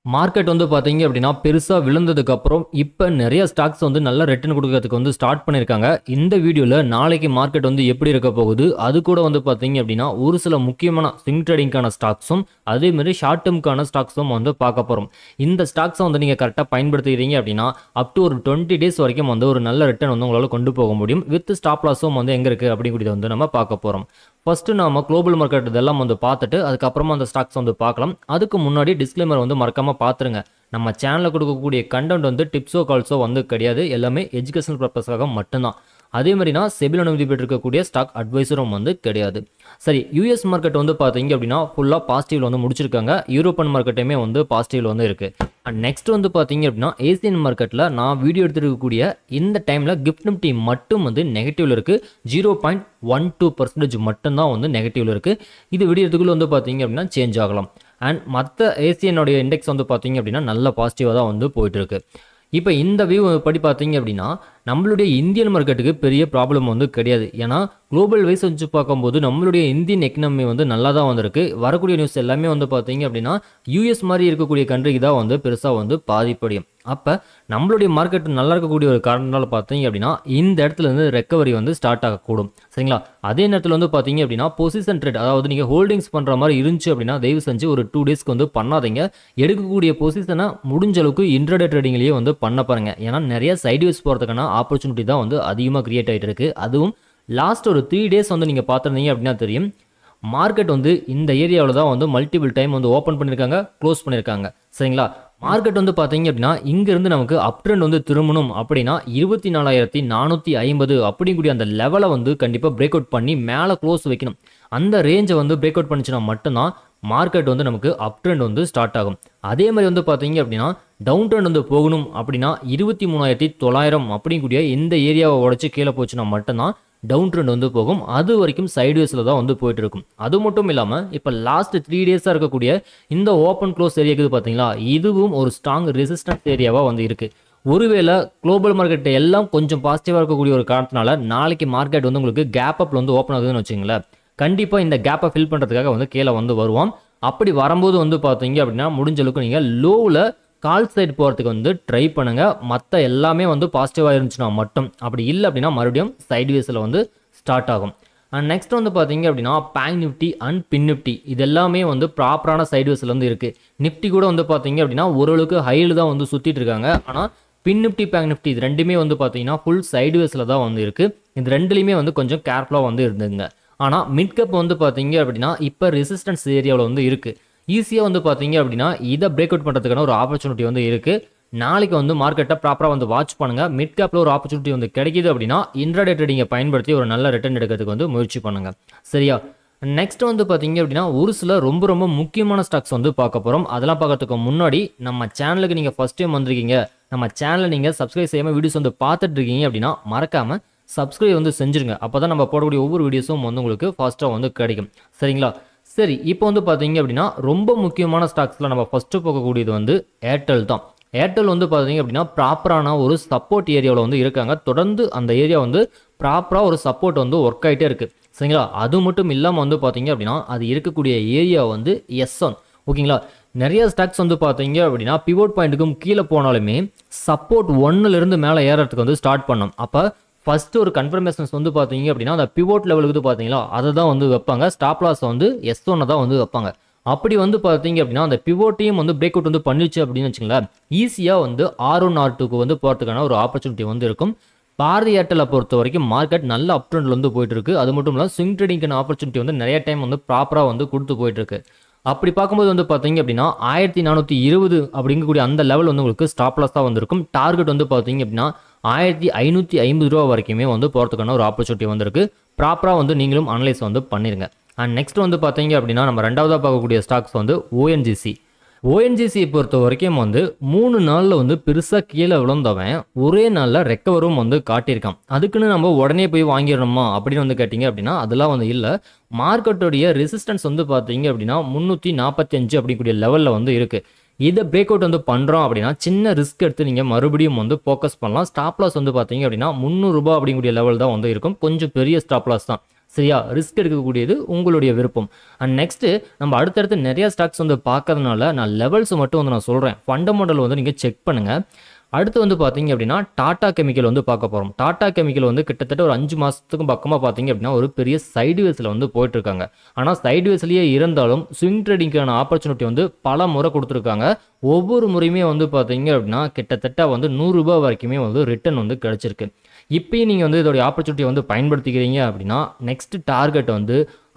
Market வந்து பார்த்தீங்க அப்படின்னா பெருசாக விழுந்ததுக்கு அப்புறம் இப்போ நிறைய ஸ்டாக்ஸ் வந்து நல்ல ரிட்டர்ன் கொடுக்கறதுக்கு வந்து ஸ்டார்ட் பண்ணியிருக்காங்க. இந்த வீடியோவில் நாளைக்கு மார்க்கெட் வந்து எப்படி இருக்க போகுது, அது கூட வந்து பார்த்தீங்க அப்படின்னா ஒரு சில முக்கியமான ஸ்விங் ட்ரேடிங்கான ஸ்டாக்ஸும் அதேமாதிரி ஷார்ட் டேர்ம்க்கான ஸ்டாக்ஸும் வந்து பார்க்க போகிறோம். இந்த ஸ்டாக்ஸை வந்து நீங்கள் கரெக்டாக பயன்படுத்திக்கிறீங்க அப்படின்னா அப் டு ஒரு 20 டேஸ் வரைக்கும் வந்து ஒரு நல்ல ரிட்டர்ன் வந்து உங்களால் கொண்டு போக முடியும். வித் ஸ்டாப் லாஸும் வந்து எங்கே இருக்குது அப்படிங்கிறத வந்து நம்ம பார்க்க போகிறோம். ஃபர்ஸ்ட் நாம குளோபல் மார்க்கெட் இதெல்லாம் வந்து பார்த்துட்டு அதுக்கப்புறமா அந்த ஸ்டாக்ஸ் வந்து பார்க்கலாம். அதுக்கு முன்னாடி டிஸ்க்ளைமர் வந்து மறக்காம பார்த்துருங்க. நம்ம சேனலில் கொடுக்கக்கூடிய கண்டென்ட் வந்து டிப்ஸோ கால்ஸோ வந்து கிடையாது, எல்லாமே எஜுகேஷனல் பர்பஸ்க்காக மட்டும்தான். அதே மாதிரினா செபில் அனுமதி பெற்றிருக்கக்கூடிய ஸ்டாக் அட்வைசரும் வந்து கிடையாது. சரி, யூஎஸ் மார்க்கெட் வந்து பார்த்தீங்க அப்படின்னா ஃபுல்லாக பாசிட்டிவ்ல வந்து முடிச்சிருக்காங்க. யூரோப்பியன் மார்க்கெட்டுமே வந்து பாசிட்டிவ்ல வந்து இருக்கு. அண்ட் நெக்ஸ்ட் வந்து பார்த்தீங்க அப்படின்னா ஏசியன் மார்க்கெட்டில் நான் வீடியோ எடுத்துருக்கக்கூடிய இந்த டைமில் கிஃப்ட் நிஃப்டி மட்டும் வந்து நெகட்டிவ்ல இருக்கு. 0.12% மட்டும்தான் வந்து நெகட்டிவ்ல இருக்கு. இது விடியறதுக்குள்ள வந்து பார்த்தீங்க அப்படின்னா சேஞ்ச் ஆகலாம். அண்ட் மற்ற ஏசியனுடைய இண்டெக்ஸ் வந்து பார்த்தீங்க அப்படின்னா நல்ல பாசிட்டிவாக தான் வந்து போயிட்டு இருக்கு. இப்போ இந்த வியூ படி பார்த்தீங்க அப்படின்னா நம்மளுடைய இந்தியன் மார்க்கெட்டுக்கு பெரிய ப்ராப்ளம் வந்து கிடையாது. ஏன்னா குளோபல் வைஸ் வச்சு பார்க்கும்போது நம்மளுடைய இந்தியன் எக்கனாமி வந்து நல்லா தான் வந்திருக்கு. வரக்கூடிய நியூஸ் எல்லாமே வந்து பார்த்தீங்க அப்படின்னா யூஎஸ் மாதிரி இருக்கக்கூடிய கண்ட்ரிக்கு தான் வந்து பெருசாக வந்து பாதிப்படையும். அப்போ நம்மளுடைய மார்க்கெட் நல்லா இருக்கக்கூடிய ஒரு காரணத்தால் பார்த்தீங்க அப்படின்னா இந்த இடத்துல இருந்து ரெக்கவரி வந்து ஸ்டார்ட் ஆகக்கூடும். சரிங்களா? அதே நேரத்தில் வந்து பார்த்தீங்க அப்படின்னா பொசிஷன் ட்ரேட், அதாவது நீங்கள் ஹோல்டிங்ஸ் பண்ணுற மாதிரி இருந்துச்சு அப்படின்னா தயவு செஞ்சு ஒரு 2 டேஸ்க்கு வந்து பண்ணாதீங்க. எடுக்கக்கூடிய பொசிஷனை முடிஞ்ச அளவுக்கு இன்ட்ராடே ட்ரேடிங்லேயே வந்து பண்ண பாருங்க. ஏன்னா நிறைய சைட்வேஸ் போகிறதுக்கான ஆப்பர்ச்சுனிட்டி தான் வந்து அதிகமாக கிரியேட் ஆகிட்டு இருக்கு. அதுவும் லாஸ்ட் ஒரு 3 டேஸ் வந்து நீங்கள் பார்த்துருந்தீங்க அப்படின்னா தெரியும், மார்க்கெட் வந்து இந்த ஏரியாவில் தான் வந்து மல்டிபிள் டைம் வந்து ஓப்பன் பண்ணியிருக்காங்க, க்ளோஸ் பண்ணியிருக்காங்க. சரிங்களா? மார்க்கெட் வந்து பார்த்தீங்க அப்படின்னா இங்கேருந்து நமக்கு அப் ட்ரெண்ட் வந்து திரும்பணும் அப்படின்னா 24,450 அப்படிங்கக்கூடிய அந்த லெவலை வந்து கண்டிப்பாக பிரேக் அவுட் பண்ணி மேலே க்ளோஸ் வைக்கணும். அந்த ரேஞ்சை வந்து பிரேக் அவுட் பண்ணிச்சுன்னா மட்டும்தான் மார்க்கெட் வந்து நமக்கு அப் ட்ரெண்ட் வந்து ஸ்டார்ட் ஆகும். அதே மாதிரி வந்து பார்த்தீங்க அப்படின்னா டவுன் ட்ரெண்ட் வந்து போகணும் அப்படின்னா 23,900 அப்படிங்கக்கூடிய இந்த ஏரியாவை உடச்சி கீழே போச்சுன்னா மட்டும்தான் டவுன் ட்ரெண்ட் வந்து போகும். அது வரைக்கும் சைட்வேஸில் தான் வந்து போயிட்டு இருக்கும். அது மட்டும் இல்லாமல் இப்போ லாஸ்ட் 3 டேஸாக இருக்கக்கூடிய இந்த ஓப்பன் க்ளோஸ் ஏரியா இருக்குது பார்த்தீங்களா, இதுவும் ஒரு ஸ்ட்ராங் ரெசிஸ்டன்ஸ் ஏரியாவாக வந்து இருக்குது. ஒருவேளை குளோபல் மார்க்கெட் எல்லாம் கொஞ்சம் பாசிட்டிவாக இருக்கக்கூடிய ஒரு காரணத்தினால நாளைக்கு மார்க்கெட் வந்து உங்களுக்கு கேப் அப்பில் வந்து ஓப்பன் ஆகுதுன்னு வச்சுங்களேன், கண்டிப்பாக இந்த கேப்பை ஃபில் பண்ணுறதுக்காக வந்து கீழே வந்து வருவோம். அப்படி வரும்போது வந்து பார்த்தீங்க அப்படின்னா முடிஞ்ச அளவுக்கு நீங்கள் லோவில் கால் சைடு போகிறதுக்கு வந்து ட்ரை பண்ணுங்கள். மற்ற எல்லாமே வந்து பாசிட்டிவாக இருந்துச்சுன்னா மட்டும், அப்படி இல்லை அப்படின்னா மறுபடியும் சைட்வேஸில் வந்து ஸ்டார்ட் ஆகும். அண்ட் நெக்ஸ்ட் வந்து பார்த்தீங்க அப்படின்னா bank Nifty and fin Nifty இது எல்லாமே வந்து ப்ராப்பரான சைட்வேஸில் வந்து இருக்குது. நிஃப்டி கூட வந்து பார்த்தீங்க அப்படின்னா ஓரளவுக்கு ஹையில் தான் வந்து சுற்றிட்டு இருக்காங்க. ஆனால் பின் நிஃப்டி பேங்க் நிஃப்டி இது ரெண்டுமே வந்து பார்த்தீங்கன்னா ஃபுல் சைட்வேஸில் தான் வந்து இருக்குது. இது ரெண்டுலேயுமே வந்து கொஞ்சம் கேர்ஃபுல்லாக வந்து இருந்துங்க. ஆனால் மிட் கேப் வந்து பார்த்தீங்க அப்படின்னா இப்போ ரெசிஸ்டன்ஸ் ஏரியாவில் வந்து இருக்குது. ஈஸியாக வந்து பார்த்தீங்க அப்படின்னா இதை பிரேக் அவுட் பண்ணுறதுக்கான ஒரு ஆப்பர்ச்சுனிட்டி வந்து இருக்குது. நாளைக்கு வந்து மார்க்கெட்டை ப்ராப்பராக வந்து வாட்ச் பண்ணுங்கள். மிட் கேப்பில் ஒரு ஆப்பர்ச்சுனிட்டி வந்து கிடைக்கிது அப்படின்னா இன்ட்ராடே ட்ரேடிங்கை பயன்படுத்தி ஒரு நல்ல ரிட்டர்ன் எடுக்கிறதுக்கு வந்து முயற்சி பண்ணுங்கள். சரியா? நெக்ஸ்ட் வந்து பார்த்தீங்க அப்படின்னா ஒரு சில ரொம்ப ரொம்ப முக்கியமான ஸ்டாக்ஸ் வந்து பார்க்க போகிறோம். அதெல்லாம் பார்க்கறதுக்கு முன்னாடி நம்ம சேனலுக்கு நீங்கள் ஃபஸ்ட் டைம் வந்திருக்கீங்க, நம்ம சேனலை நீங்கள் சப்ஸ்கிரைப் செய்யாமல் வீடியோஸ் வந்து பார்த்துட்டு இருக்கீங்க அப்படின்னா மறக்காமல் சப்ஸ்கிரைப் வந்து செஞ்சுருங்க. அப்போ தான் நம்ம போடக்கூடிய ஒவ்வொரு வீடியோஸும் வந்து உங்களுக்கு ஃபாஸ்ட்டாக வந்து கிடைக்கும். சரிங்களா? சரி, இப்போ வந்து பார்த்தீங்க அப்படின்னா ரொம்ப முக்கியமான ஸ்டாக்ஸில் நம்ம ஃபஸ்ட்டு போகக்கூடியது வந்து ஏர்டெல் தான். ஏர்டெல் வந்து பார்த்தீங்க அப்படின்னா ப்ராப்பரான ஒரு சப்போர்ட் ஏரியாவில் வந்து இருக்காங்க. தொடர்ந்து அந்த ஏரியா வந்து ப்ராப்பராக ஒரு சப்போர்ட் வந்து ஒர்க் ஆகிட்டே இருக்குது. சரிங்களா? அது மட்டும் இல்லாமல் வந்து பார்த்தீங்க அப்படின்னா அது இருக்கக்கூடிய ஏரியா வந்து S1. ஓகேங்களா? நிறைய ஸ்டாக்ஸ் வந்து பார்த்தீங்க அப்படின்னா பிவோட் பாயிண்ட்டுக்கும் கீழே போனாலுமே சப்போர்ட் 1லேருந்து மேலே ஏறதுக்கு வந்து ஸ்டார்ட் பண்ணோம். அப்போ ஃபஸ்ட்டு ஒரு கன்ஃபர்மேஷன்ஸ் வந்து பார்த்தீங்க அப்படின்னா அந்த பிவோட் லெவலுக்கு பார்த்தீங்களா அதை தான் வந்து வைப்பாங்க. ஸ்டாப் லாஸை வந்து S1 தான் வந்து வைப்பாங்க. அப்படி வந்து பார்த்தீங்க அப்படின்னா அந்த பிவோட்டையும் வந்து பிரேக் அவுட் வந்து பண்ணிச்சு அப்படின்னு வச்சுங்களேன், ஈஸியாக வந்து R1 R2க்கு வந்து போகிறதுக்கான ஒரு ஆப்பர்ச்சுனிட்டி வந்து இருக்கும். பாரதி ஏர்டெலை பொறுத்த வரைக்கும் மார்க்கெட் நல்ல அப் ட்ரெண்டில் வந்து போயிட்டு இருக்கு. அது மட்டும் இல்லாமல் ஸ்விங் ட்ரேடிங்கான ஆப்பர்ச்சுனிட்டி வந்து நிறைய டைம் வந்து ப்ராப்பராக வந்து கொடுத்து போயிட்டு இருக்கு. அப்படி பார்க்கும்போது வந்து பார்த்தீங்க அப்படின்னா 1420 அப்படிங்கக்கூடிய அந்த லெவல் வந்து உங்களுக்கு ஸ்டாப் லாஸ் தான் வந்திருக்கும். டார்கெட் வந்து பார்த்தீங்க அப்படின்னா 1550 ரூபா வரைக்குமே வந்து போகிறதுக்கான ஒரு ஆப்பர்ச்சுனிட்டி வந்திருக்கு. ப்ராப்பராக வந்து நீங்களும் அனலைஸ் வந்து பண்ணிடுங்க. அண்ட் நெக்ஸ்ட் வந்து பார்த்தீங்க அப்படின்னா நம்ம ரெண்டாவதாக பார்க்கக்கூடிய ஸ்டாக்ஸ் வந்து ஓஎன்ஜிசியை பொறுத்த வரைக்கும் வந்து 3 நாளில் வந்து பெருசாக கீழே விழுந்தவன் ஒரே நாளில் ரெக்கவரும் வந்து காட்டியிருக்கான். அதுக்குன்னு நம்ம உடனே போய் வாங்கிடணுமா அப்படின்னு வந்து கேட்டிங்க அப்படின்னா அதெல்லாம் வந்து இல்லை. மார்க்கெட்டோடைய ரெசிஸ்டன்ஸ் வந்து பார்த்தீங்க அப்படின்னா 345 அப்படிங்கக்கூடிய லெவலில் வந்து இருக்குது. இதை பிரேக் அவுட் வந்து பண்ணுறோம் அப்படின்னா சின்ன ரிஸ்க் எடுத்து நீங்கள் மறுபடியும் வந்து ஃபோக்கஸ் பண்ணலாம். ஸ்டாப் லாஸ் வந்து பார்த்தீங்க அப்படின்னா 300 ரூபா அப்படிங்கக்கூடிய லெவல் தான் வந்து இருக்கும். கொஞ்சம் பெரிய ஸ்டாப் லாஸ் தான். சரியா? ரிஸ்க் எடுக்கக்கூடியது உங்களுடைய விருப்பம். அண்ட் நெக்ஸ்ட்டு நம்ம அடுத்தடுத்து நிறைய ஸ்டாக்ஸ் வந்து பார்க்கறதுனால நான் லெவல்ஸ் மட்டும் வந்து நான் சொல்கிறேன். ஃபண்டமெண்டல் வந்து நீங்கள் செக் பண்ணுங்கள். அடுத்து வந்து பார்த்தீங்க அப்படின்னா டாடா கெமிக்கல் வந்து பார்க்க போகிறோம். டாடா கெமிக்கல் வந்து கிட்டத்தட்ட ஒரு 5 மாதத்துக்கும் பக்கமாக பார்த்தீங்க அப்படின்னா ஒரு பெரிய சைடுவேஸில் வந்து போயிட்டுருக்காங்க. ஆனால் சைடுவேஸ்லேயே இருந்தாலும் ஸ்விங் ட்ரேடிங்கான ஆப்பர்ச்சுனிட்டி வந்து பல முறை கொடுத்துருக்காங்க. ஒவ்வொரு முறையுமே வந்து பார்த்தீங்க அப்படின்னா கிட்டத்தட்ட வந்து ₹100 வரைக்குமே வந்து ரிட்டர்ன் வந்து கிடச்சிருக்கு. இப்பயும் நீங்கள் வந்து இதோடைய ஆப்பர்ச்சுனிட்டியை வந்து பயன்படுத்திக்கிறீங்க அப்படின்னா நெக்ஸ்ட் டார்கெட் வந்து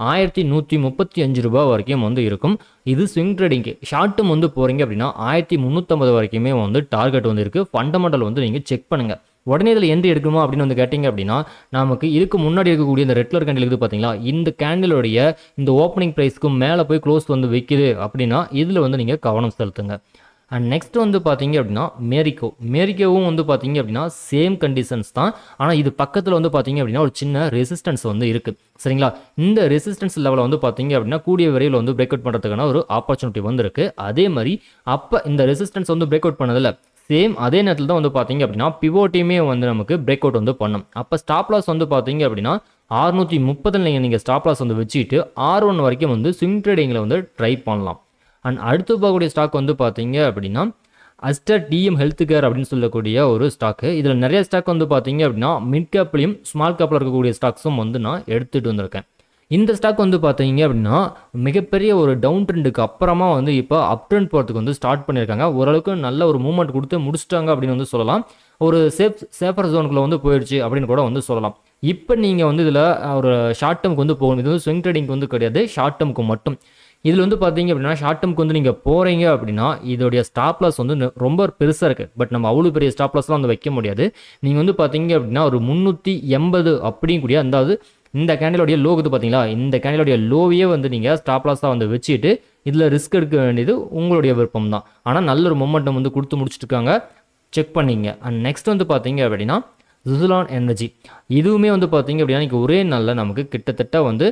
₹1135 வரைக்கும் வந்து இருக்கும். இது ஸ்விங் ட்ரேடிங்க்கு. ஷார்ட் டேர்ம் வந்து போகிறீங்க அப்படின்னா 1350 வரைக்குமே வந்து டார்கெட் வந்து இருக்குது. ஃபண்டமெண்டல் வந்து நீங்கள் செக் பண்ணுங்கள். உடனே இதில் என்ட்ரி எடுக்கணுமா அப்படின்னு வந்து கேட்டிங்க அப்படின்னா நமக்கு இதுக்கு முன்னாடி இருக்கக்கூடிய இந்த ரெட் கலர் கேண்டில் இருக்குது பார்த்தீங்களா, இந்த கேண்டிலுடைய இந்த ஓப்பனிங் ப்ரைஸ்க்கு மேலே போய் க்ளோஸ் வந்து வைக்குது அப்படின்னா இதில் வந்து நீங்கள் கவனம் செலுத்துங்க. அண்ட் நெக்ஸ்ட் வந்து பார்த்தீங்க அப்படின்னா மேரிக்கோவும் வந்து பார்த்தீங்க அப்படின்னா சேம் கண்டிஷன்ஸ் தான். ஆனால் இது பக்கத்தில் வந்து பார்த்தீங்க அப்படின்னா ஒரு சின்ன ரெசிஸ்டன்ஸ் வந்து இருக்குது. சரிங்களா? இந்த ரெசிஸ்டன்ஸ் லெவலில் வந்து பார்த்தீங்க அப்படின்னா கூடிய விரைவில் வந்து பிரேக் அவுட் பண்ணுறதுக்கான ஒரு ஆப்பர்ச்சுனிட்டி வந்து இருக்குது. அதே மாதிரி அப்போ இந்த ரெசிஸ்டன்ஸ் வந்து பிரேக் அவுட் பண்ணதில்ல சேம் அதே நேரத்தில் தான் வந்து பார்த்தீங்க அப்படின்னா பிவோட்டையுமே வந்து நமக்கு பிரேக் அவுட் வந்து பண்ணும். அப்போ ஸ்டாப் லாஸ் வந்து பார்த்தீங்க அப்படின்னா 630 நீங்கள் ஸ்டாப் லாஸ் வந்து வச்சுட்டு R1 வரைக்கும் வந்து ஸ்விங் ட்ரேடிங்கில் வந்து ட்ரை பண்ணலாம். அண்ட் அடுத்து போகக்கூடிய ஸ்டாக் வந்து பார்த்தீங்க அப்படின்னா அஸ்டர் டிஎம் ஹெல்த் கேர் அப்படின்னு சொல்லக்கூடிய ஒரு ஸ்டாக்கு. இதில் நிறைய ஸ்டாக் வந்து பார்த்தீங்க அப்படின்னா மிட் கேப்லையும் ஸ்மால் கேப்பில் இருக்கக்கூடிய ஸ்டாக்ஸும் வந்து நான் எடுத்துகிட்டு வந்திருக்கேன். இந்த ஸ்டாக் வந்து பார்த்தீங்க அப்படின்னா மிகப்பெரிய ஒரு டவுன் ட்ரெண்டுக்கு அப்புறமா வந்து இப்போ அப் ட்ரெண்ட் போகிறதுக்கு வந்து ஸ்டார்ட் பண்ணியிருக்காங்க. ஓரளவுக்கு நல்ல ஒரு மூவ்மெண்ட் கொடுத்து முடிச்சிட்டாங்க அப்படின்னு வந்து சொல்லலாம். ஒரு சேஃபர் ஜோனுக்குள்ளே வந்து போயிடுச்சு அப்படின்னு கூட வந்து சொல்லலாம். இப்போ நீங்கள் வந்து இதில் ஒரு ஷார்ட் டேர்முக்கு வந்து போகணும். இது வந்து ஸ்விங் ட்ரேடிங்க்கு வந்து கிடையாது, ஷார்ட் டேர்முக்கு மட்டும். இதில் வந்து பார்த்தீங்க அப்படின்னா ஷார்ட் டேர்முக்கு வந்து நீங்கள் போகிறீங்க அப்படின்னா இதோடைய ஸ்டாப் லாஸ் வந்து ரொம்ப பெருசாக இருக்குது. பட் நம்ம அவ்வளோ பெரிய ஸ்டாப் லாஸ்லாம் வந்து வைக்க முடியாது. நீங்கள் வந்து பார்த்தீங்க அப்படின்னா ஒரு 380 அப்படியும் கூடிய அதாவது இந்த கேண்டிலோடைய லோ இது பார்த்தீங்களா, இந்த கேண்டிலோடைய லோவையே வந்து நீங்கள் ஸ்டாப் லாஸாக வந்து வச்சுட்டு இதில் ரிஸ்க் எடுக்க வேண்டியது உங்களுடைய விருப்பம் தான். ஆனால் நல்ல ஒரு மொமெண்டம் வந்து கொடுத்து முடிச்சுட்டுருக்காங்க, செக் பண்ணிங்க. அண்ட் நெக்ஸ்ட் வந்து பார்த்தீங்க அப்படின்னா ஜுசுலான் எனர்ஜி. இதுவுமே வந்து பார்த்தீங்க அப்படின்னா இன்றைக்கி ஒரே நாளில் நமக்கு கிட்டத்தட்ட வந்து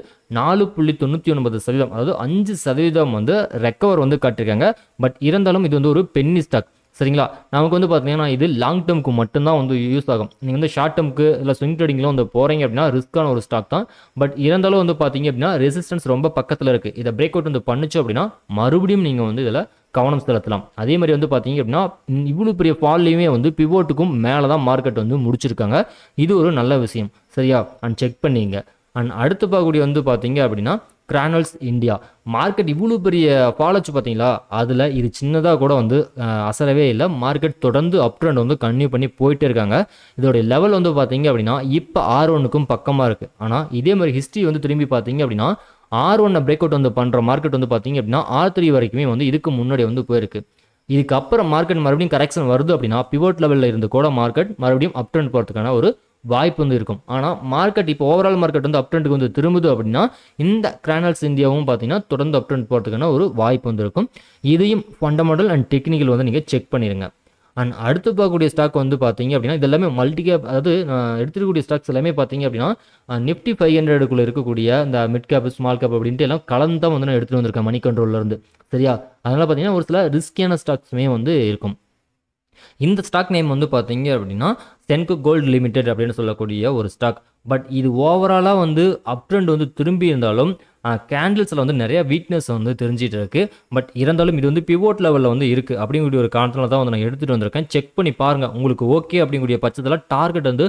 4.99% அதாவது 5% வந்து ரெக்கவர் வந்து காட்டியிருக்காங்க. பட் இருந்தாலும் இது வந்து ஒரு பென்னி ஸ்டாக். சரிங்களா? நமக்கு வந்து பார்த்தீங்கன்னா இது லாங் டேர்முக்கு மட்டும்தான் வந்து யூஸ் ஆகும். நீங்கள் வந்து ஷார்ட் டேர்முக்கு இல்லை ஸ்விங் ட்ரேடிங்கில் வந்து போகிறீங்க அப்படின்னா ரிஸ்க்கான ஒரு ஸ்டாக் தான். பட் இருந்தாலும் வந்து பார்த்தீங்க அப்படின்னா ரெசிஸ்டன்ஸ் ரொம்ப பக்கத்தில் இருக்குது. இதை பிரேக் அவுட் வந்து பண்ணிச்சு அப்படின்னா மறுபடியும் நீங்கள் வந்து இதில் கவனம் செலுத்தலாம். அதே மாதிரி வந்து பார்த்தீங்க அப்படின்னா இவ்வளோ பெரிய ஃபால்லையுமே வந்து பிவோட்டுக்கும் மேலே தான் மார்க்கெட் வந்து முடிச்சிருக்காங்க. இது ஒரு நல்ல விஷயம். சரியா? அண்ட் செக் பண்ணிங்க. அண்ட் அடுத்து பார்க்கக்கூடிய வந்து பார்த்தீங்க அப்படின்னா கிரானல்ஸ் இந்தியா. மார்க்கெட் இவ்வளோ பெரிய ஃபாலோச்சு பார்த்தீங்களா, அதில் இது சின்னதாக கூட வந்து அசரவே இல்லை. மார்க்கெட் தொடர்ந்து அப் ட்ரெண்ட் வந்து கன்டினியூ பண்ணி போயிட்டே இருக்காங்க. இதோடைய லெவல் வந்து பார்த்தீங்க அப்படின்னா இப்போ R1க்கும் பக்கமாக இருக்குது. ஆனால் இதே மாதிரி ஹிஸ்ட்ரி வந்து திரும்பி பார்த்தீங்க அப்படின்னா R1 பிரேக் அவுட் வந்து பண்ணுற மார்க்கெட் வந்து பார்த்தீங்க அப்படின்னா R3 வரைக்குமே வந்து இதுக்கு முன்னாடி வந்து போயிருக்கு. இதுக்கப்புறம் மார்க்கெட் மறுபடியும் கரெக்ஷன் வருது அப்படின்னா பிவோட் லெவலில் இருந்து கூட மார்க்கெட் மறுபடியும் அப் ட்ரெண்ட் போகிறதுக்கான ஒரு வாய்ப்பு வந்து இருக்கும். ஆனால் மார்க்கெட் இப்போ ஓவரால் மார்க்கெட் வந்து அப் ட்ரெண்டுக்கு வந்து திரும்புது அப்படின்னா இந்த கிரானல்ஸ் இந்தியாவும் பார்த்தீங்கன்னா தொடர்ந்து அப் ட்ரெண்ட் போகிறதுக்கான ஒரு வாய்ப்பு வந்து இருக்கும். இதையும் ஃபண்டமெண்டல் அண்ட் டெக்னிக்கல் வந்து நீங்கள் செக் பண்ணிடுங்க. அண்ட் அடுத்து பார்க்கக்கூடிய ஸ்டாக் வந்து பார்த்தீங்க அப்படின்னா இது எல்லாமே மல்டி கேப், அதாவது எடுத்துக்கக்கூடிய ஸ்டாக்ஸ் எல்லாமே பார்த்தீங்க அப்படின்னா நிஃப்டி 500க்குள்ளே இருக்கக்கூடிய இந்த மிட் கேப் ஸ்மால் கேப் அப்படின்ட்டு எல்லாம் கலந்து தான் வந்து நான் எடுத்துகிட்டு வந்திருக்கேன் மணி கண்ட்ரோல்லேருந்து. சரியா? அதனால் பார்த்தீங்கன்னா ஒரு சில ரிஸ்கியான ஸ்டாக்ஸுமே வந்து இருக்கும். இந்த ஸ்டாக் நேம் வந்து பார்த்தீங்க அப்படின்னா சென்கோ கோல்டு லிமிடெட் அப்படின்னு சொல்லக்கூடிய ஒரு ஸ்டாக். பட் இது ஓவராலாக வந்து அப் ட்ரெண்ட் வந்து திரும்பி இருந்தாலும் கேண்டில்ஸில் வந்து நிறைய வீக்னஸ் வந்து தெரிஞ்சிட்டு இருக்கு. பட் இருந்தாலும் இது வந்து பிவோட் லெவலில் வந்து இருக்குது அப்படிங்கக்கூடிய ஒரு காரணத்தில் தான் வந்து நான் எடுத்துகிட்டு வந்திருக்கேன். செக் பண்ணி பாருங்கள். உங்களுக்கு ஓகே அப்படிங்கக்கூடிய பட்சத்தில் டார்கெட் வந்து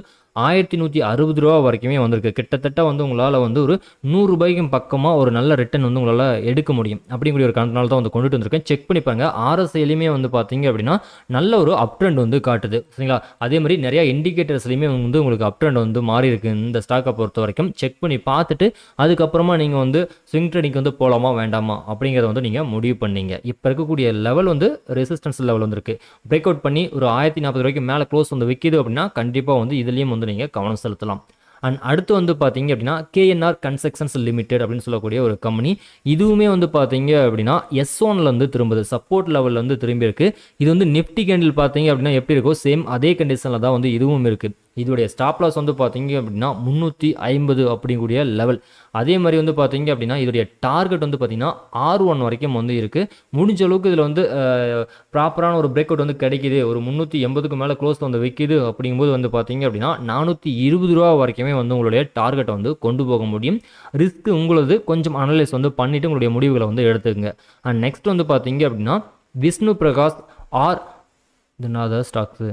₹1160 வரைக்குமே வந்திருக்கு. கிட்டத்தட்ட வந்து உங்களால் வந்து ஒரு ₹100 பக்கமாக ஒரு நல்ல ரிட்டர்ன் வந்து உங்களால் எடுக்க முடியும் அப்படிங்கக்கூடிய ஒரு காரணத்தினால தான் வந்து கொண்டுட்டு வந்திருக்கேன். செக் பண்ணி பாருங்கள். RSIலையுமே வந்து பார்த்தீங்க அப்படின்னா நல்ல ஒரு அப் ட்ரெண்ட் வந்து காட்டுது. சரிங்களா? அதே மாதிரி நிறைய இண்டிகேட்டர்ஸ்லையுமே வந்து உங்களுக்கு அப் ட்ரெண்ட் வந்து மாறி இருக்கு இந்த ஸ்டாக்கை பொறுத்த வரைக்கும். செக் பண்ணி பார்த்துட்டு அதுக்கப்புறமா நீங்கள் வந்து ஸ்விங் ட்ரேடிங் வந்து போகலாமா வேண்டாமா அப்படிங்கிறத வந்து நீங்கள் முடிவு பண்ணீங்க. இப்போ இருக்கக்கூடிய லெவல் வந்து ரெசிஸ்டன்ஸ் லெவல் வந்து இருக்குது. பிரேக் அவுட் பண்ணி ஒரு ₹1040 மேலே க்ளோஸ் வந்து விற்கிது அப்படின்னா கண்டிப்பாக வந்து இதுலேயும் வந்து நீங்கள் கவனம் செலுத்தலாம். அண்ட் அடுத்து வந்து பார்த்தீங்க அப்படின்னா KNR கன்ஸ்ட்ரக்ஷன்ஸ் லிமிடெட் அப்படின்னு சொல்லக்கூடிய ஒரு கம்பெனி. இதுவுமே வந்து பார்த்தீங்க அப்படின்னா S1ல வந்து திரும்புது, சப்போர்ட் லெவலில் வந்து திரும்பி இருக்குது. இது வந்து நிஃப்டி கேண்டில் பார்த்தீங்க அப்படின்னா எப்படி இருக்கோ சேம் அதே கண்டிஷனில் தான் வந்து இதுவும் இருக்குது. இதோடைய ஸ்டாப் லாஸ் வந்து பார்த்தீங்க அப்படின்னா 350 அப்படிங்கக்கூடிய லெவல். அதே மாதிரி வந்து பார்த்தீங்க அப்படின்னா இதோடைய டார்கெட் வந்து பார்த்தீங்கன்னா R1 வரைக்கும் வந்து இருக்குது. முடிஞ்ச அளவுக்கு இதில் வந்து ப்ராப்பரான ஒரு பிரேக் அவுட் வந்து கிடைக்குது, ஒரு 380க்கு மேலே க்ளோஸ் வந்து வைக்குது அப்படிங்கும்போது வந்து பார்த்தீங்க அப்படின்னா 420 ரூபா வரைக்குமே வந்து உங்களுடைய டார்கெட்டை வந்து கொண்டு போக முடியும். ரிஸ்க் உங்களது கொஞ்சம் அனலைஸ் வந்து பண்ணிவிட்டு உங்களுடைய முடிவுகளை வந்து எடுத்துக்கங்க. அண்ட் நெக்ஸ்ட் வந்து பார்த்தீங்க அப்படின்னா Vishnu Prakash R other stocks.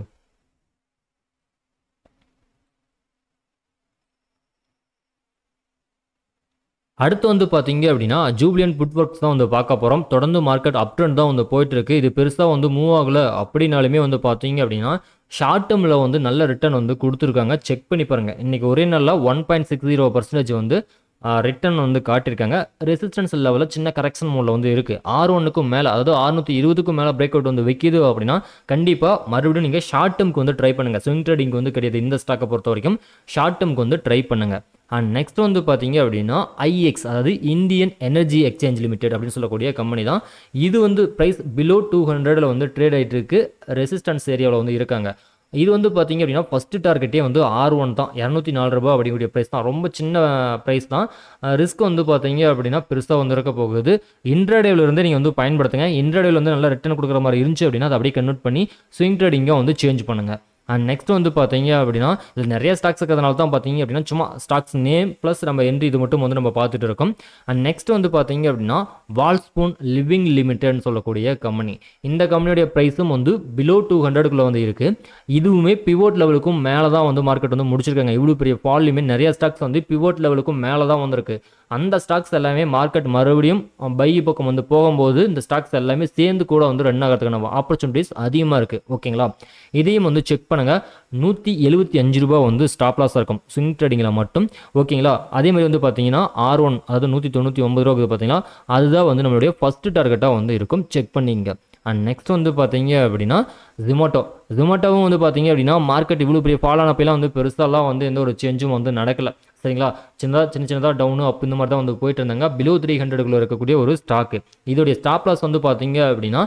அடுத்து வந்து பார்த்தீங்க அப்படின்னா ஜூப்ளியன் புட்வொர்க்ஸ் தான் வந்து பார்க்க போகிறோம். தொடர்ந்து மார்க்கெட் அப் ட்ரெண்ட் தான் வந்து போயிட்டுருக்கு. இது பெருசாக வந்து மூவ் ஆகலை அப்படின்னாலுமே வந்து பார்த்தீங்க அப்படின்னா ஷார்ட் டேர்மில் வந்து நல்ல ரிட்டர்ன் வந்து கொடுத்துருக்காங்க. செக் பண்ணி பாருங்கள். இன்றைக்கி ஒரே நாளில் 1.60% வந்து ரிட்டர்ன் வந்து காட்டியிருக்காங்க. ரெசிஸ்டன்ஸ் லெவலில் சின்ன கரெக்ஷன் மோடில் வந்து இருக்குது. R1க்கும் மேலே, அதாவது 620க்கும் மேலே பிரேக் அவுட் வந்து வைக்கிது அப்படின்னா கண்டிப்பாக மறுபடியும் நீங்கள் ஷார்ட் டேர்முக்கு வந்து ட்ரை பண்ணுங்கள். ஸ்விங் ட்ரேடிங் வந்து கிடையாது இந்த ஸ்டாக்கை பொறுத்த வரைக்கும். ஷார்ட் டேர்முக்கு வந்து ட்ரை பண்ணுங்கள். அண்ட் நெக்ஸ்ட் வந்து பார்த்தீங்க அப்படின்னா IEX, அதாவது இந்தியன் எனர்ஜி எக்ஸ்சேஞ்ச் லிமிடெட் அப்படின்னு சொல்லக்கூடிய கம்பெனி தான். இது வந்து ப்ரைஸ் பிலோ 200 வந்து ட்ரேட் ஆகிட்டு இருக்கு. ரெசிஸ்டன்ஸ் ஏரியாவில் வந்து இருக்காங்க. இது வந்து பார்த்தீங்க அப்படின்னா ஃபஸ்ட்டு டார்கெட்டே வந்து R1 தான், 204 ரூபா அப்படிங்கக்கூடிய ப்ரைஸ் தான். ரொம்ப சின்ன ப்ரைஸ் தான். ரிஸ்க் வந்து பார்த்தீங்க அப்படின்னா பெருசாக வந்து இருக்க போகுது. இன்ட்ராடேவில் இருந்து நீங்கள் வந்து பயன்படுத்துங்க. இன்ட்ராடேவில் வந்து நல்லா ரிட்டர்ன் கொடுக்குற மாதிரி இருந்துச்சு அப்படின்னா அதை அப்படியே கன்வெர்ட் பண்ணி ஸ்விங் ட்ரேடிங்காக வந்து சேஞ்ச் பண்ணுங்கள். அண்ட் நெக்ஸ்ட் வந்து பார்த்தீங்க அப்படின்னா இதில் நிறைய ஸ்டாக்ஸ் இருக்கிறதுனால தான் பார்த்தீங்க அப்படின்னா சும்மா ஸ்டாக்ஸ் நேம் ப்ளஸ் நம்ம என்ட்ரி இது மட்டும் வந்து நம்ம பார்த்துட்டு இருக்கோம். அண்ட் நெக்ஸ்ட் வந்து பார்த்தீங்க அப்படின்னா வால்ஸ்பூன் லிவிங் லிமிடெட்னு சொல்லக்கூடிய கம்பெனி. இந்த கம்பெனியோடைய ப்ரைஸும் வந்து பிலோ 200க்குள்ளே வந்து இருக்குது. இதுவுமே பிவோட் லெவலுக்கும் மேலே தான் வந்து மார்க்கெட் வந்து முடிச்சிருக்காங்க. இவ்வளோ பெரிய ஃபால்லையுமே நிறைய ஸ்டாக்ஸ் வந்து பிவோட் லெவலுக்கும் மேலே தான் வந்திருக்கு. அந்த ஸ்டாக்ஸ் எல்லாமே மார்க்கெட் மறுபடியும் பை பக்கம் வந்து போகும்போது இந்த ஸ்டாக்ஸ் எல்லாமே சேர்ந்து கூட வந்து ரன் ஆகிறதுக்கான ஆப்பர்ச்சுனிட்டிஸ் அதிகமாக இருக்குது. ஓகேங்களா, இதையும் வந்து செக் பண்ணுங்கள். 175 ரூபா வந்து ஸ்டாப் லாஸாக இருக்கும் ஸ்விங் ட்ரேடிங்கில் மட்டும். ஓகேங்களா, அதே மாதிரி வந்து பார்த்தீங்கன்னா R1, அதாவது 199 ரூபா பார்த்தீங்கன்னா அதுதான் வந்து நம்மளுடைய ஃபஸ்ட்டு டார்கெட்டாக வந்து இருக்கும். செக் பண்ணிங்க. அண்ட் நெக்ஸ்ட் வந்து பார்த்தீங்க அப்படின்னா ஜொமேட்டோவும் வந்து பார்த்தீங்க அப்படின்னா மார்க்கெட் இவ்வளோ பெரிய ஃபால் ஆனப்பெல்லாம் வந்து பெருசாலாம் வந்து எந்த ஒரு சேஞ்சும் வந்து நடக்கலை. சரிங்களா, சின்னதாக டவுனு அப் இந்த மாதிரி தான் வந்து போயிட்டு இருந்தாங்க. பிலோ 300க்குள்ளே இருக்கக்கூடிய ஒரு ஸ்டாக்கு. இதோடைய ஸ்டாப் லாஸ் வந்து பார்த்தீங்க அப்படின்னா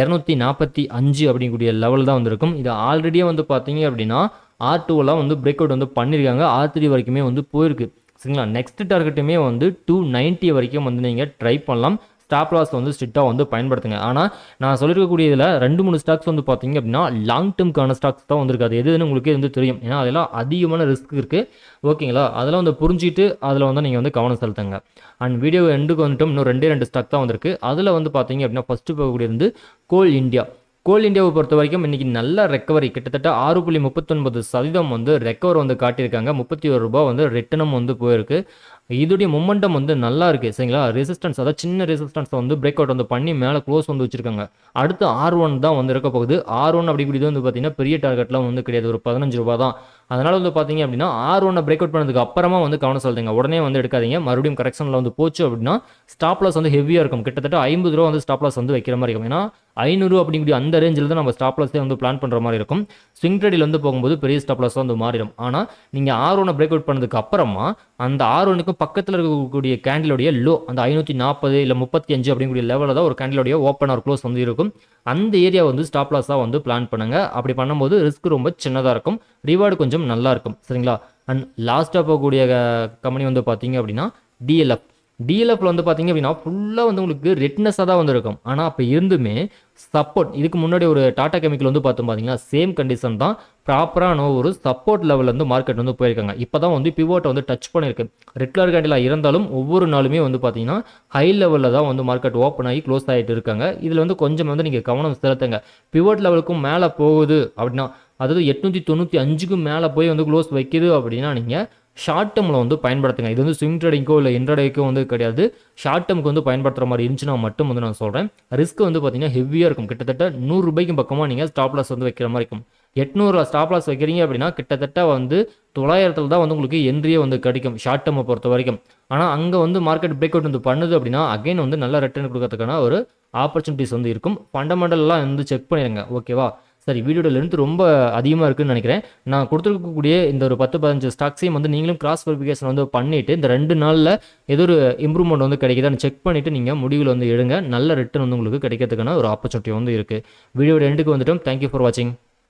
245 அப்படிங்கக்கூடிய லெவல் தான் வந்துருக்கும். இது ஆல்ரெடியே வந்து பார்த்தீங்க அப்படின்னா R2எல்லாம் வந்து பிரேக் அவுட் வந்து பண்ணியிருக்காங்க. R3 வரைக்குமே வந்து போயிருக்கு. சரிங்களா, நெக்ஸ்ட் டார்கெட்டுமே வந்து 290 வரைக்கும் வந்து நீங்கள் ட்ரை பண்ணலாம். ஸ்டாப் லாஸ் வந்து ஸ்ட்ரிக்டாக வந்து பயன்படுத்துங்க. ஆனால் நான் சொல்லியிருக்கக்கூடிய இதில் 2-3 ஸ்டாக்ஸ் வந்து பார்த்தீங்க அப்படின்னா லாங் டேர்ம்க்கான ஸ்டாக்ஸ் தான் வந்துருக்காது. எதுன்னு உங்களுக்கு வந்து தெரியும். ஏன்னா அதெல்லாம் அதிகமான ரிஸ்க் இருக்குது. ஓகேங்களா, அதெல்லாம் வந்து புரிஞ்சுட்டு அதில் வந்து நீங்கள் வந்து கவனம் செலுத்துங்க. அண்ட் வீடியோ எண்டுக்கு வந்துட்டோம். இன்னும் 2 ஸ்டாக் தான் வந்திருக்கு. அதில் வந்து பார்த்தீங்க அப்படின்னா ஃபஸ்ட்டு போகக்கூடிய இருந்து கோல் இந்தியாவை பொறுத்த வரைக்கும் இன்றைக்கி நல்ல ரெக்கவரி, கிட்டத்தட்ட 6.39% வந்து ரெக்கவர் வந்து காட்டியிருக்காங்க. 31 ரூபா வந்து ரிட்டனும் வந்து போயிருக்கு. இதோடைய மொமெண்டம் வந்து நல்லா இருக்குது. சரிங்களா, ரெசிஸ்டன்ஸ், அதாவது சின்ன ரெசிஸ்டன்ஸை வந்து பிரேக் அவுட் வந்து பண்ணி மேலே க்ளோஸ் வந்து வச்சுருக்காங்க. அடுத்து R1 தான் வந்து இருக்க போகுது. R1 அப்படிங்கிறது வந்து பார்த்தீங்கன்னா பெரிய டார்கெட்லாம் வந்து கிடையாது, ஒரு 15 ரூபா தான். அதனால் வந்து பார்த்தீங்க அப்படின்னா R1 பிரேக் அவுட் பண்ணதுக்கு அப்புறமா வந்து கவனம் செலுத்துங்க. உடனே வந்து எடுக்காதீங்க. மறுபடியும் கரெக்ஷனில் வந்து போச்சு அப்படின்னா ஸ்டாப் லாஸ் வந்து ஹெவியாக இருக்கும். கிட்டத்தட்ட 50 ரூபா வந்து ஸ்டாப் லாஸ் வந்து வைக்கிற மாதிரி இருக்கும். ஏன்னா 500 அப்படிங்கிற அந்த ரேஞ்சில் தான் நம்ம ஸ்டாப் லாஸே வந்து பிளான் பண்ணுற மாதிரி இருக்கும். ஸ்விங் ட்ரேடில் வந்து போகும்போது பெரிய ஸ்டாப் லாஸ் வந்து மாறிடும். ஆனால் நீங்கள் R1 பிரேக் அவுட் பண்ணதுக்கு அப்புறமா அந்த R1க்கு பக்கத்தில் இருக்கக்கூடிய கேண்டிலோடைய லோ, அந்த 540 இல்லை 35 அப்படிங்கிற லெவலில் தான் ஒரு கேண்டிலோடைய ஓப்பன் ஆர் க்ளோஸ் வந்து இருக்கும். அந்த ஏரியா வந்து ஸ்டாப் லாஸாக வந்து பிளான் பண்ணுங்க. அப்படி பண்ணும்போது ரிஸ்க் ரொம்ப சின்னதாக இருக்கும், ரிவார்டு கொஞ்சம் நல்லா இருக்கும். சரிங்களா, அண்ட் லாஸ்ட்டாக போகக்கூடிய கம்பெனி வந்து பார்த்தீங்க அப்படின்னா டிஎல்எஃப்ல வந்து பார்த்தீங்க அப்படின்னா ஃபுல்லாக வந்து உங்களுக்கு ரெட்னஸாக தான் வந்து இருக்கும். ஆனால் அப்போ இருந்துமே சப்போர்ட், இதுக்கு முன்னாடி ஒரு டாடா கெமிக்கல் வந்து பார்த்தீங்கன்னா சேம் கண்டிஷன் தான், ப்ராப்பரான ஒரு சப்போர்ட் லெவலில் வந்து மார்க்கெட் வந்து போயிருக்காங்க. இப்போ தான் வந்து பிவோட்டை வந்து டச் பண்ணியிருக்கு. ரெட் கலர் கேண்டிலாக இருந்தாலும் ஒவ்வொரு நாளுமே வந்து பார்த்தீங்கன்னா ஹை லெவலில் தான் வந்து மார்க்கெட் ஓப்பன் ஆகி க்ளோஸ் ஆகிட்டு இருக்காங்க. இதில் வந்து கொஞ்சம் வந்து நீங்கள் கவனம் செலுத்துங்க. பிவோட் லெவலுக்கும் மேலே போகுது அப்படின்னா, அதாவது 895க்கும் மேலே போய் வந்து க்ளோஸ் வைக்குது அப்படின்னா நீங்கள் ஷார்ட் டேர்மில் வந்து பயன்படுத்துங்க. இது வந்து ஸ்விங் ட்ரேடிங்கோ இல்லை இன்ட்ராடேக்கோ வந்து கிடையாது. ஷார்ட் டேர்முக்கு வந்து பயன்படுத்துகிற மாதிரி இருந்துச்சுன்னா மட்டும் வந்து நான் சொல்கிறேன். ரிஸ்க் வந்து பார்த்தீங்கன்னா ஹெவியாக இருக்கும். கிட்டத்தட்ட 100 ரூபாய்க்கு பக்கமாக நீங்கள் ஸ்டாப் லாஸ் வந்து வைக்கிற மாதிரி இருக்கும். 800 ஸ்டாப் லாஸ் வைக்கிறீங்க அப்படின்னா கிட்டத்தட்ட வந்து 900 தான் வந்து உங்களுக்கு என்ட்ரியே வந்து கிடைக்கும் ஷார்ட் டேர்மை பொறுத்த வரைக்கும். ஆனால் அங்கே வந்து மார்க்கெட் பிரேக் அவுட் வந்து பண்ணுது அப்படின்னா அகைன் வந்து நல்ல ரிட்டர்ன் கொடுக்கறதுக்கான ஒரு ஆப்பர்ச்சுனிட்டிஸ் வந்து இருக்கும். ஃபண்டமெண்டல்லாம் வந்து செக் பண்ணிடுங்க. ஓகேவா, சரி, வீடியோட லென்த் ரொம்ப அதிகமாக இருக்குன்னு நினைக்கிறேன். நான் கொடுத்துருக்கக்கூடிய இந்த ஒரு 10-15 ஸ்டாக்ஸையும் வந்து நீங்களும் கிராஸ் வெரிஃபிகேஷன் வந்து பண்ணிவிட்டு இந்த 2 நாளில் ஏதோ ஒரு இம்ப்ரூவ்மெண்ட் வந்து கிடைக்குதான்னு செக் பண்ணிவிட்டு நீங்கள் முடிவில் வந்து எடுங்க. நல்ல ரிட்டர்ன் வந்து உங்களுக்கு கிடைக்கிறதுக்கான ஒரு ஆப்பர்ச்சுனிட்டி வந்து இருக்குது. வீடியோட எண்டுக்கு வந்துட்டோம். தேங்க்யூ ஃபார் வாட்சிங்.